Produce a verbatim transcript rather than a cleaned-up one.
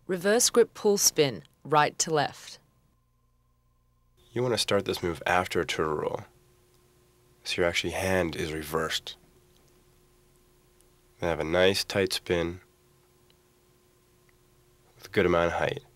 Reverse grip pull spin, right to left. You want to start this move after a turtle roll, so your actually hand is reversed. Then have a nice tight spin with a good amount of height.